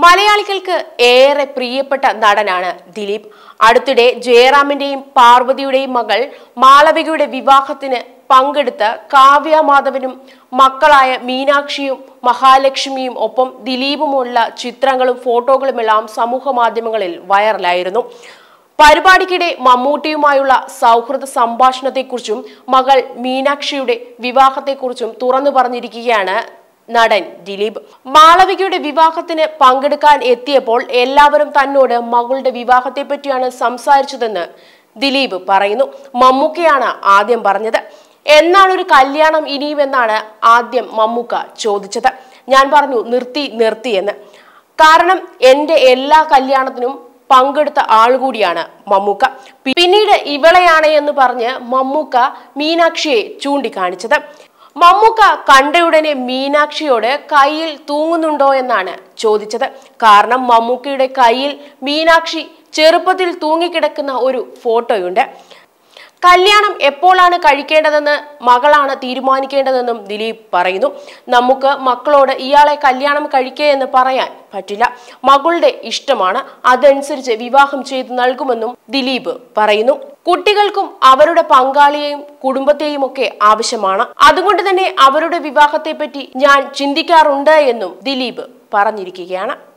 മലയാളികൾക്ക് ഏറെ പ്രിയപ്പെട്ട നടനാണ് ദിലീപ്. അടുത്തിടെ ജയറാമിന്റെയും പാർവതിയുടെയും മകൾ മാളവികയുടെ വിവാഹത്തിന് പങ്കെടുത്ത കാവ്യ മാധവനും മക്കളായ മീനാക്ഷിയും മഹാലക്ഷ്മിയും ഒപ്പം ദിലീപുമുള്ള ചിത്രങ്ങളും ഫോട്ടോകളുമെല്ലാം സമൂഹ മാധ്യമങ്ങളിൽ വൈറലായിരുന്നു. പരിപാടിക്കിടെ മമ്മൂട്ടിയുമായുള്ള സൗഹൃദ സംഭാഷണത്തെക്കുറിച്ചും മകൾ മീനാക്ഷിയുടെ വിവാഹത്തെക്കുറിച്ചും തുറന്നു പറഞ്ഞിരിക്കുകയാണ് നടൻ ദിലീപ്. മാളവികയുടെ വിവാഹത്തിന് പങ്കെടുക്കാൻ എത്തിയപ്പോൾ എല്ലാവരും തന്നോട് മകളുടെ വിവാഹത്തെ പറ്റിയാണ് സംസാരിച്ചതെന്ന് ദിലീപ് പറയുന്നു. മമ്മൂക്കയാണ് ആദ്യം പറഞ്ഞത്. എന്നാണ് ഒരു കല്യാണം ഇനിയുമെന്നാണ് ആദ്യം മമ്മൂക്ക ചോദിച്ചത്. ഞാൻ പറഞ്ഞു നിർത്തി എന്ന്. കാരണം എന്റെ എല്ലാ കല്യാണത്തിനും പങ്കെടുത്ത ആളുകൂടിയാണ് മമ്മൂക്ക. പിന്നീട് ഇവളെയാണ് എന്ന് പറഞ്ഞ് മമ്മൂക്ക മീനാക്ഷിയെ ചൂണ്ടിക്കാണിച്ചത്. മമ്മൂക്ക കണ്ടയുടനെ മീനാക്ഷിയോട് കയ്യിൽ തൂങ്ങുന്നുണ്ടോ എന്നാണ് ചോദിച്ചത്. കാരണം മമ്മൂക്കയുടെ കയ്യിൽ മീനാക്ഷി ചെറുപ്പത്തിൽ തൂങ്ങിക്കിടക്കുന്ന ഒരു ഫോട്ടോയുണ്ട്. കല്യാണം എപ്പോഴാണ് കഴിക്കേണ്ടതെന്ന് മകളാണ് തീരുമാനിക്കേണ്ടതെന്നും ദിലീപ് പറയുന്നു. നമുക്ക് മക്കളോട് ഇയാളെ കല്യാണം കഴിക്കേ എന്ന് പറയാൻ പറ്റില്ല. മകളുടെ ഇഷ്ടമാണ്, അതനുസരിച്ച് വിവാഹം ചെയ്തു നൽകുമെന്നും ദിലീപ് പറയുന്നു. കുട്ടികൾക്കും അവരുടെ പങ്കാളിയെയും കുടുംബത്തെയും ഒക്കെ ആവശ്യമാണ്. അതുകൊണ്ട് തന്നെ അവരുടെ വിവാഹത്തെ പറ്റി ഞാൻ ചിന്തിക്കാറുണ്ട് എന്നും ദിലീപ് പറഞ്ഞിരിക്കുകയാണ്.